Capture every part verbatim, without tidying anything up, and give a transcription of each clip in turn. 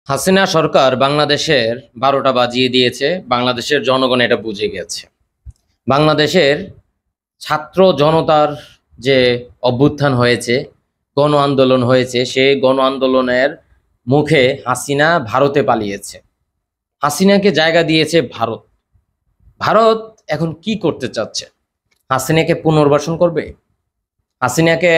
হাসিনা সরকার বাংলাদেশের বারোটা বাজিয়ে দিয়েছে। বাংলাদেশের জনগণ এটা বুঝে গেছে। বাংলাদেশের ছাত্র জনতার যে অভ্যুত্থান হয়েছে, গণ আন্দোলন হয়েছে, সেই গণ আন্দোলনের মুখে হাসিনা ভারতে পালিয়েছে। হাসিনাকে জায়গা দিয়েছে ভারত। ভারত এখন কি করতে চাচ্ছে? হাসিনাকে পুনর্বাসন করবে? হাসিনাকে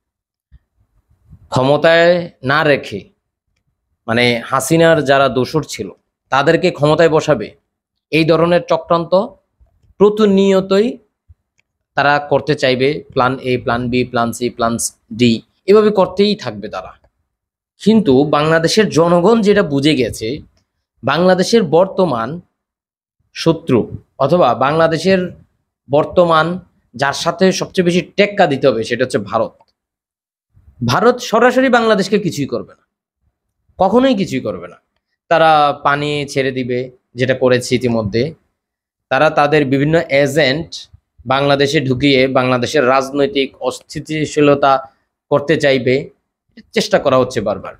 ক্ষমতায় না রেখে, মানে হাসিনার যারা দোসর ছিল তাদেরকে ক্ষমতায় বসাবে, এই ধরনের চক্রান্ত প্রতিনিয়তই তারা করতে চাইবে। Plan A, plan B, plan C, plan D, এভাবে করতেই থাকবে তারা। কিন্তু বাংলাদেশের জনগণ যেটা বুঝে গেছে, বাংলাদেশের বর্তমান শত্রু অথবা বাংলাদেশের বর্তমান যার সাথে সবচেয়ে বেশি টেক্কা দিতে হবে সেটা হচ্ছে ভারত। ভারত সরাসরি বাংলাদেশকে কিছুই করবে না, কখনোই কিছুই করবে না। তারা পানি ছেড়ে দিবে, যেটা করেছে ইতিমধ্যে। তারা তাদের বিভিন্ন এজেন্ট বাংলাদেশে ঢুকিয়ে বাংলাদেশের রাজনৈতিক অস্থিতিশীলতা করতে চাইবে, চেষ্টা করা হচ্ছে বারবার।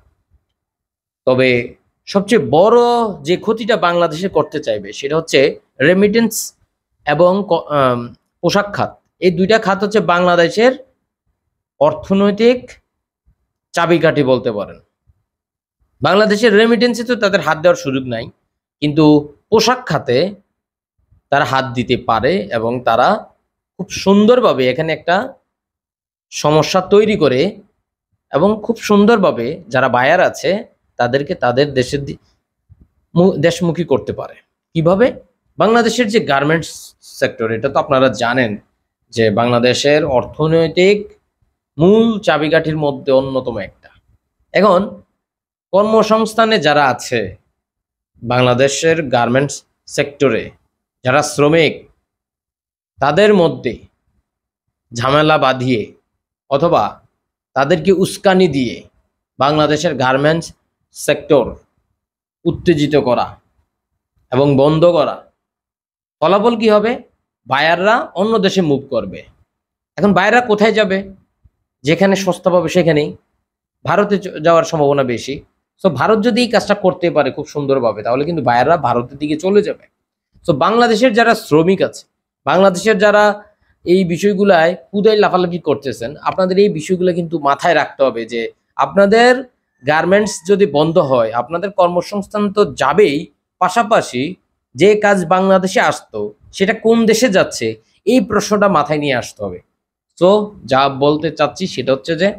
তবে সবচেয়ে বড় যে ক্ষতিটা বাংলাদেশে করতে চাইবে সেটা হচ্ছে রেমিটেন্স এবং পোশাক খাত। এই দুইটা খাত হচ্ছে বাংলাদেশের অর্থনৈতিক চাবিকাঠি বলতে পারেন। বাংলাদেশের রেমিটেন্সে তো তাদের হাত দেওয়ার সুযোগ নাই, কিন্তু পোশাক খাতে তারা হাত দিতে পারে এবং তারা খুব সুন্দরভাবে এখানে একটা সমস্যা তৈরি করে এবং খুব সুন্দরভাবে যারা বায়ার আছে তাদেরকে তাদের দেশের দেশমুখী করতে পারে। কিভাবে? বাংলাদেশের যে গার্মেন্টস সেক্টর, এটা তো আপনারা জানেন যে বাংলাদেশের অর্থনৈতিক মূল চাবিকাঠির মধ্যে অন্যতম একটা। এখন কর্মসংস্থানে যারা আছে বাংলাদেশের গার্মেন্টস সেক্টরে, যারা শ্রমিক, তাদের মধ্যে ঝামেলা বাঁধিয়ে অথবা তাদেরকে উস্কানি দিয়ে বাংলাদেশের গার্মেন্টস সেক্টর উত্তেজিত করা এবং বন্ধ করা, ফলাফল কি হবে? বায়াররা অন্য দেশে মুভ করবে। এখন বায়াররা কোথায় যাবে? যেখানে সস্তা পাবে সেখানেই। ভারতে যাওয়ার সম্ভাবনা বেশি। সো ভারত যদি এই কাজটা করতে পারে খুব সুন্দরভাবে, তাহলে কিন্তু বায়াররা ভারতের দিকে চলে যাবে। সো বাংলাদেশের যারা শ্রমিক আছে, বাংলাদেশের যারা এই বিষয়গুলায় কুদাই লাফালাফি করতেছেন, আপনাদের এই বিষয়গুলো কিন্তু মাথায় রাখতে হবে যে আপনাদের গার্মেন্টস যদি বন্ধ হয়, আপনাদের কর্মসংস্থান তো যাবেই, পাশাপাশি যে কাজ বাংলাদেশে আসতো সেটা কোন দেশে যাচ্ছে, এই প্রশ্নটা মাথায় নিয়ে আসতে হবে। সো যা বলতে চাচ্ছি সেটা হচ্ছে যে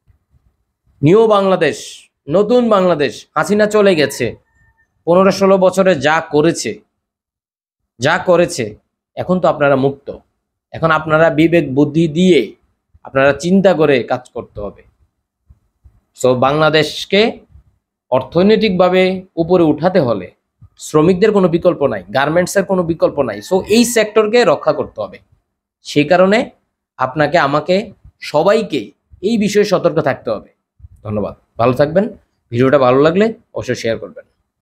নিউ বাংলাদেশ, নতুন বাংলাদেশ, হাসিনা চলে গেছে, পনেরো ষোলো বছরে যা করেছে যা করেছে এখন তো আপনারা মুক্ত। এখন আপনারা বিবেক বুদ্ধি দিয়ে আপনারা চিন্তা করে কাজ করতে হবে। সো বাংলাদেশকে অর্থনৈতিকভাবে উপরে উঠাতে হলে শ্রমিকদের কোনো বিকল্প নাই, গার্মেন্টসের কোনো বিকল্প নাই। সো এই সেক্টরকে রক্ষা করতে হবে। সেই কারণে আপনাকে, আমাকে, সবাইকে এই বিষয়ে সতর্ক থাকতে হবে। ধন্যবাদ, ভালো থাকবেন। ভিডিওটা ভালো লাগলে অবশ্যই শেয়ার করবেন।